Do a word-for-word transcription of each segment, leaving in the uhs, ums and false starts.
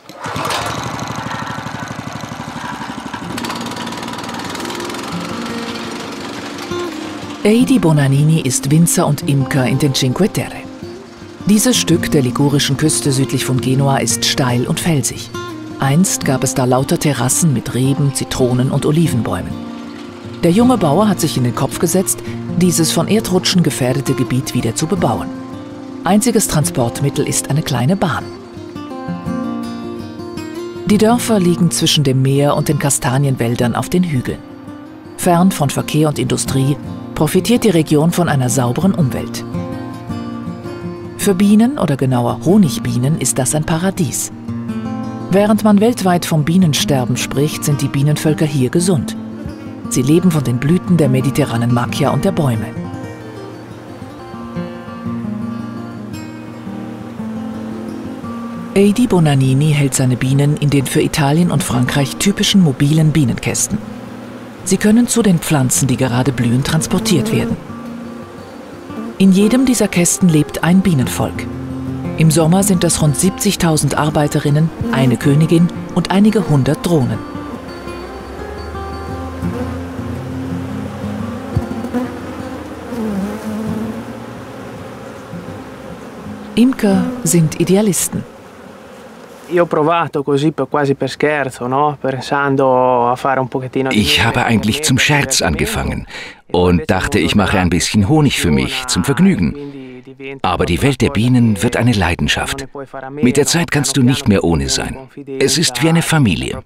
Eidi Bonanini ist Winzer und Imker in den Cinque Terre. Dieses Stück der ligurischen Küste südlich von Genua ist steil und felsig. Einst gab es da lauter Terrassen mit Reben, Zitronen und Olivenbäumen. Der junge Bauer hat sich in den Kopf gesetzt, dieses von Erdrutschen gefährdete Gebiet wieder zu bebauen. Einziges Transportmittel ist eine kleine Bahn. Die Dörfer liegen zwischen dem Meer und den Kastanienwäldern auf den Hügeln. Fern von Verkehr und Industrie profitiert die Region von einer sauberen Umwelt. Für Bienen oder genauer Honigbienen ist das ein Paradies. Während man weltweit vom Bienensterben spricht, sind die Bienenvölker hier gesund. Sie leben von den Blüten der mediterranen Macchia und der Bäume. Eidi Bonanini hält seine Bienen in den für Italien und Frankreich typischen mobilen Bienenkästen. Sie können zu den Pflanzen, die gerade blühen, transportiert werden. In jedem dieser Kästen lebt ein Bienenvolk. Im Sommer sind das rund siebzigtausend Arbeiterinnen, eine Königin und einige hundert Drohnen. Imker sind Idealisten. Ich habe eigentlich zum Scherz angefangen und dachte, ich mache ein bisschen Honig für mich, zum Vergnügen. Aber die Welt der Bienen wird eine Leidenschaft. Mit der Zeit kannst du nicht mehr ohne sein. Es ist wie eine Familie.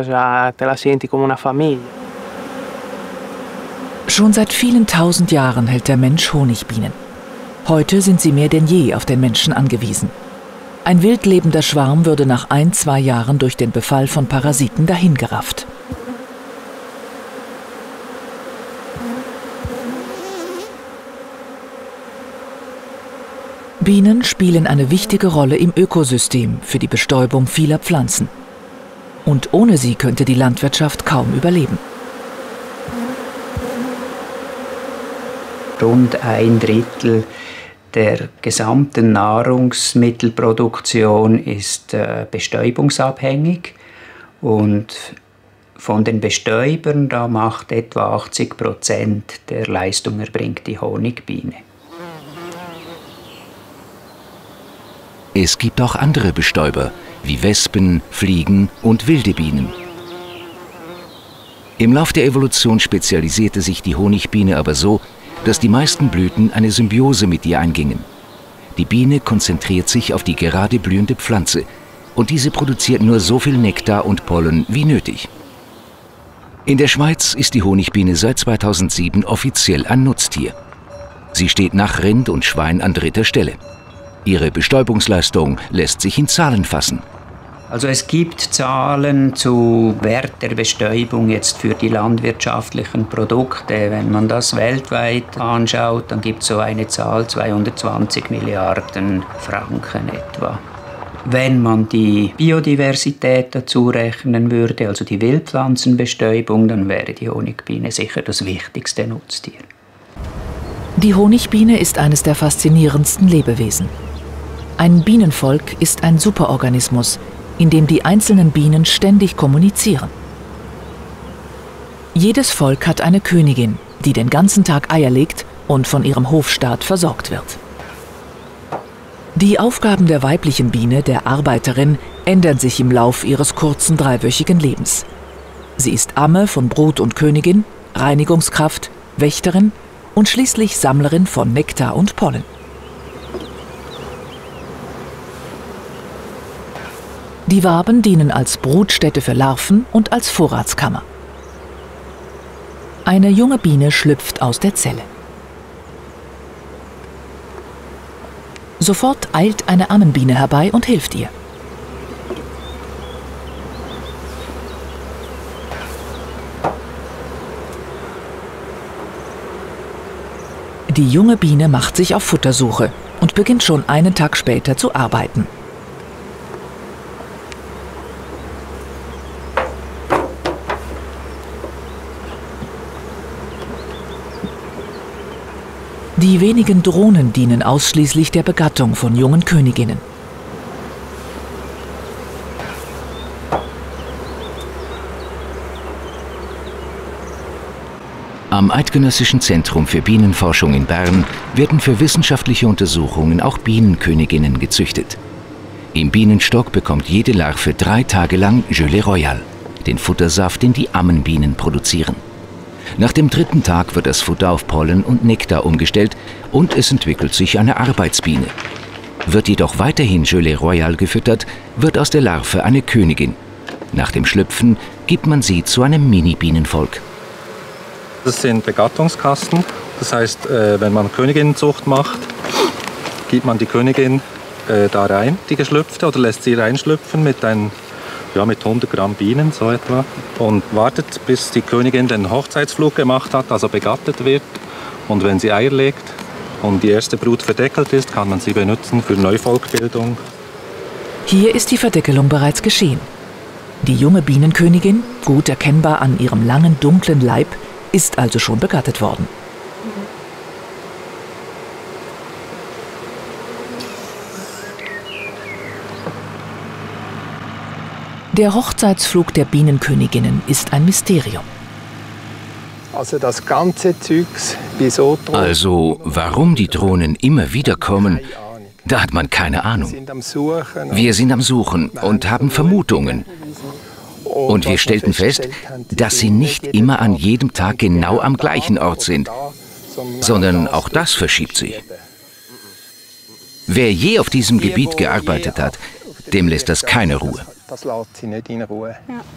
Schon seit vielen tausend Jahren hält der Mensch Honigbienen. Heute sind sie mehr denn je auf den Menschen angewiesen. Ein wild lebender Schwarm würde nach ein, zwei Jahren durch den Befall von Parasiten dahingerafft. Bienen spielen eine wichtige Rolle im Ökosystem für die Bestäubung vieler Pflanzen. Und ohne sie könnte die Landwirtschaft kaum überleben. Rund ein Drittel der gesamten Nahrungsmittelproduktion ist äh, bestäubungsabhängig und von den Bestäubern, da macht etwa achtzig Prozent der Leistung erbringt die Honigbiene. Es gibt auch andere Bestäuber, wie Wespen, Fliegen und wilde Bienen. Im Lauf der Evolution spezialisierte sich die Honigbiene aber so, dass die meisten Blüten eine Symbiose mit ihr eingingen. Die Biene konzentriert sich auf die gerade blühende Pflanze und diese produziert nur so viel Nektar und Pollen wie nötig. In der Schweiz ist die Honigbiene seit zweitausendsieben offiziell ein Nutztier. Sie steht nach Rind und Schwein an dritter Stelle. Ihre Bestäubungsleistung lässt sich in Zahlen fassen. Also es gibt Zahlen zu Wert der Bestäubung jetzt für die landwirtschaftlichen Produkte. Wenn man das weltweit anschaut, dann gibt es so eine Zahl, zweihundertzwanzig Milliarden Franken etwa. Wenn man die Biodiversität dazu rechnen würde, also die Wildpflanzenbestäubung, dann wäre die Honigbiene sicher das wichtigste Nutztier. Die Honigbiene ist eines der faszinierendsten Lebewesen. Ein Bienenvolk ist ein Superorganismus, in dem die einzelnen Bienen ständig kommunizieren. Jedes Volk hat eine Königin, die den ganzen Tag Eier legt und von ihrem Hofstaat versorgt wird. Die Aufgaben der weiblichen Biene, der Arbeiterin, ändern sich im Lauf ihres kurzen dreiwöchigen Lebens. Sie ist Amme von Brut und Königin, Reinigungskraft, Wächterin und schließlich Sammlerin von Nektar und Pollen. Die Waben dienen als Brutstätte für Larven und als Vorratskammer. Eine junge Biene schlüpft aus der Zelle. Sofort eilt eine Ammenbiene herbei und hilft ihr. Die junge Biene macht sich auf Futtersuche und beginnt schon einen Tag später zu arbeiten. Die wenigen Drohnen dienen ausschließlich der Begattung von jungen Königinnen. Am Eidgenössischen Zentrum für Bienenforschung in Bern werden für wissenschaftliche Untersuchungen auch Bienenköniginnen gezüchtet. Im Bienenstock bekommt jede Larve drei Tage lang Gelée Royale, den Futtersaft, den die Ammenbienen produzieren. Nach dem dritten Tag wird das Futter auf Pollen und Nektar umgestellt und es entwickelt sich eine Arbeitsbiene. Wird jedoch weiterhin Gelée Royale gefüttert, wird aus der Larve eine Königin. Nach dem Schlüpfen gibt man sie zu einem Mini-Bienenvolk. Das sind Begattungskasten. Das heißt, wenn man Königinnenzucht macht, gibt man die Königin da rein, die geschlüpfte, oder lässt sie reinschlüpfen mit, ein, ja, mit hundert Gramm Bienen, so etwa, und wartet, bis die Königin den Hochzeitsflug gemacht hat, also begattet wird. Und wenn sie Eier legt und die erste Brut verdeckelt ist, kann man sie benutzen für Neuvolkbildung. Hier ist die Verdeckelung bereits geschehen. Die junge Bienenkönigin, gut erkennbar an ihrem langen, dunklen Leib, ist also schon begattet worden. Der Hochzeitsflug der Bienenköniginnen ist ein Mysterium. Also das ganze Zeugs, wieso Drohnen? Also warum die Drohnen immer wieder kommen, da hat man keine Ahnung. Wir sind am Suchen und haben Vermutungen. Und wir stellten fest, dass sie nicht immer an jedem Tag genau am gleichen Ort sind, sondern auch das verschiebt sich. Wer je auf diesem Gebiet gearbeitet hat, dem lässt das keine Ruhe. Das lässt sie nicht in Ruhe.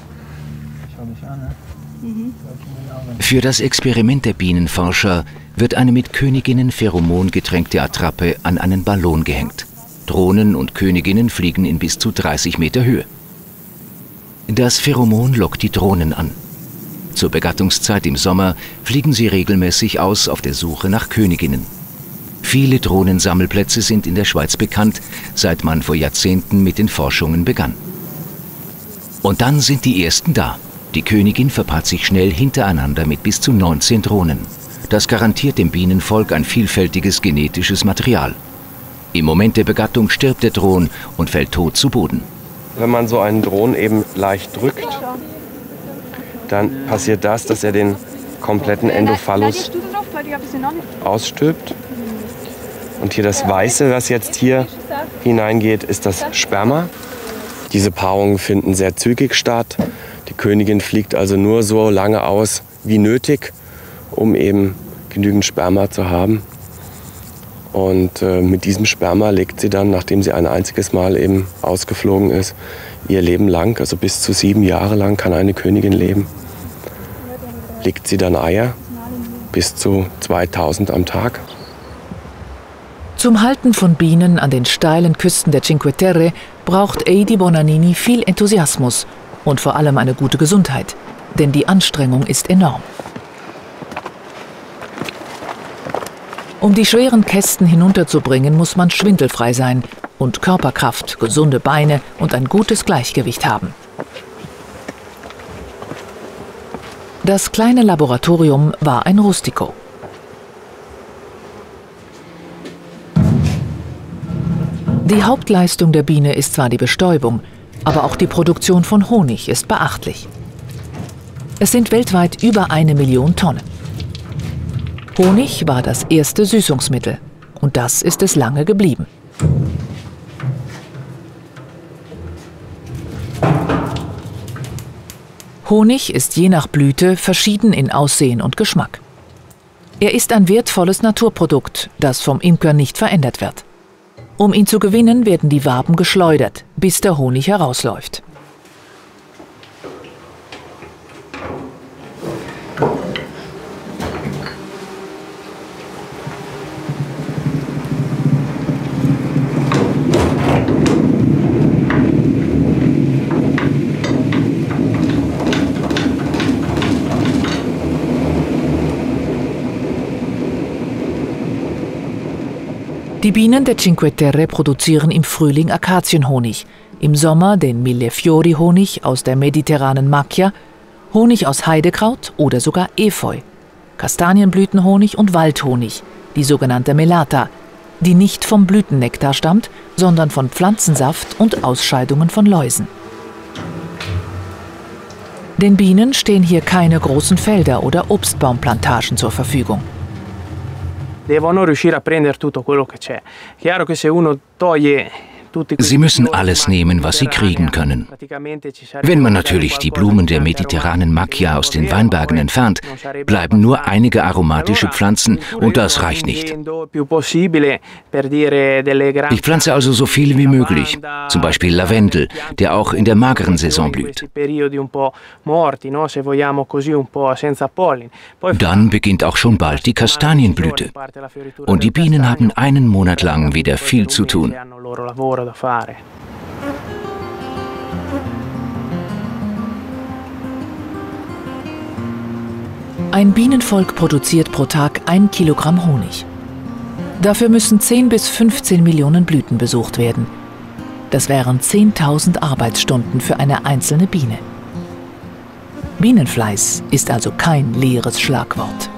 Für das Experiment der Bienenforscher wird eine mit Königinnen-Pheromon getränkte Attrappe an einen Ballon gehängt. Drohnen und Königinnen fliegen in bis zu dreißig Meter Höhe. Das Pheromon lockt die Drohnen an. Zur Begattungszeit im Sommer fliegen sie regelmäßig aus auf der Suche nach Königinnen. Viele Drohnensammelplätze sind in der Schweiz bekannt, seit man vor Jahrzehnten mit den Forschungen begann. Und dann sind die ersten da. Die Königin verpaart sich schnell hintereinander mit bis zu neunzehn Drohnen. Das garantiert dem Bienenvolk ein vielfältiges genetisches Material. Im Moment der Begattung stirbt der Drohn und fällt tot zu Boden. Wenn man so einen Drohnen eben leicht drückt, dann passiert das, dass er den kompletten Endophallus ausstülpt. Und hier das Weiße, was jetzt hier hineingeht, ist das Sperma. Diese Paarungen finden sehr zügig statt. Die Königin fliegt also nur so lange aus wie nötig, um eben genügend Sperma zu haben. Und äh, mit diesem Sperma legt sie dann, nachdem sie ein einziges Mal eben ausgeflogen ist, ihr Leben lang, also bis zu sieben Jahre lang kann eine Königin leben, legt sie dann Eier, bis zu zweitausend am Tag. Zum Halten von Bienen an den steilen Küsten der Cinque Terre braucht Eidi Bonanini viel Enthusiasmus und vor allem eine gute Gesundheit, denn die Anstrengung ist enorm. Um die schweren Kästen hinunterzubringen, muss man schwindelfrei sein und Körperkraft, gesunde Beine und ein gutes Gleichgewicht haben. Das kleine Laboratorium war ein Rustico. Die Hauptleistung der Biene ist zwar die Bestäubung, aber auch die Produktion von Honig ist beachtlich. Es sind weltweit über eine Million Tonnen. Honig war das erste Süßungsmittel und das ist es lange geblieben. Honig ist je nach Blüte verschieden in Aussehen und Geschmack. Er ist ein wertvolles Naturprodukt, das vom Imker nicht verändert wird. Um ihn zu gewinnen, werden die Waben geschleudert, bis der Honig herausläuft. Die Bienen der Cinque Terre produzieren im Frühling Akazienhonig, im Sommer den Millefiori-Honig aus der mediterranen Macchia, Honig aus Heidekraut oder sogar Efeu, Kastanienblütenhonig und Waldhonig, die sogenannte Melata, die nicht vom Blütennektar stammt, sondern von Pflanzensaft und Ausscheidungen von Läusen. Den Bienen stehen hier keine großen Felder oder Obstbaumplantagen zur Verfügung. Sie müssen alles nehmen, was sie kriegen können. Wenn man natürlich die Blumen der mediterranen Macchia aus den Weinbergen entfernt, bleiben nur einige aromatische Pflanzen und das reicht nicht. Ich pflanze also so viele wie möglich, zum Beispiel Lavendel, der auch in der mageren Saison blüht. Dann beginnt auch schon bald die Kastanienblüte. Und die Bienen haben einen Monat lang wieder viel zu tun. Ein Bienenvolk produziert pro Tag ein Kilogramm Honig. Dafür müssen zehn bis fünfzehn Millionen Blüten besucht werden. Das wären zehntausend Arbeitsstunden für eine einzelne Biene. Bienenfleiß ist also kein leeres Schlagwort.